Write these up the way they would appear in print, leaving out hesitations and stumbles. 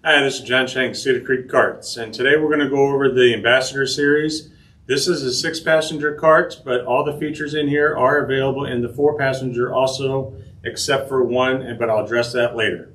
Hi, this is John Shank, Cedar Creek Karts, and today we're going to go over the Ambassador Series. This is a 6-passenger kart, but all the features in here are available in the 4-passenger also, except for one, but I'll address that later.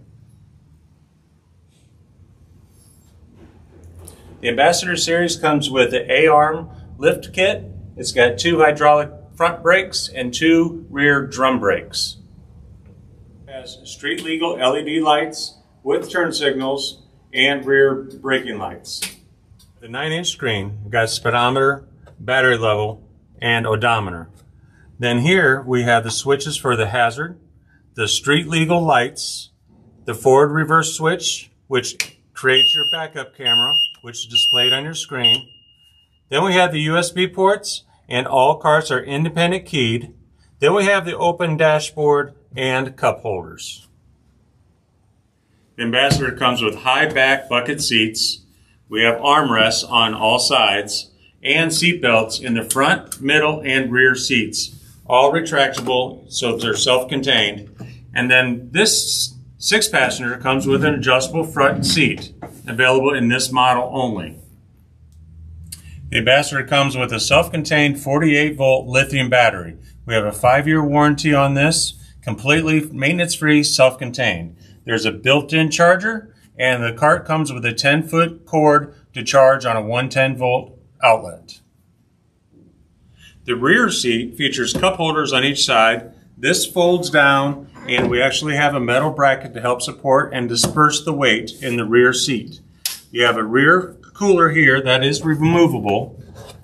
The Ambassador Series comes with the A-arm lift kit. It's got 2 hydraulic front brakes and 2 rear drum brakes. It has street legal LED lights with turn signals and rear braking lights. The 9-inch screen, we've got speedometer, battery level, and odometer. Then here we have the switches for the hazard, the street legal lights, the forward reverse switch, which creates your backup camera, which is displayed on your screen. Then we have the USB ports, and all carts are independent keyed. Then we have the open dashboard and cup holders. The Ambassador comes with high back bucket seats. We have armrests on all sides and seat belts in the front, middle, and rear seats. All retractable, so they're self-contained. And then this 6-passenger comes with an adjustable front seat, available in this model only. The Ambassador comes with a self-contained 48-volt lithium battery. We have a 5-year warranty on this, completely maintenance-free, self-contained. There's a built-in charger, and the cart comes with a 10-foot cord to charge on a 110-volt outlet. The rear seat features cup holders on each side. This folds down, and we actually have a metal bracket to help support and disperse the weight in the rear seat. You have a rear cooler here that is removable.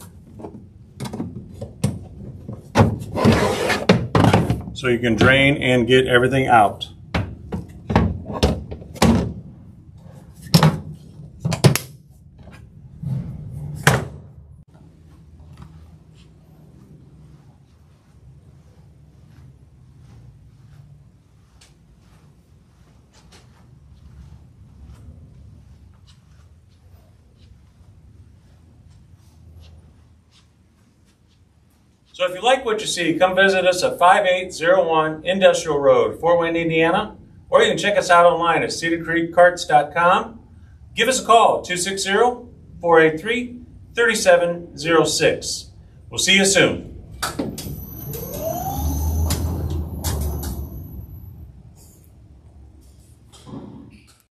So you can drain and get everything out. So if you like what you see, come visit us at 5801 Industrial Road, Fort Wayne, Indiana, or you can check us out online at cedarcreekkarts.com. Give us a call, 260-483-3706. We'll see you soon.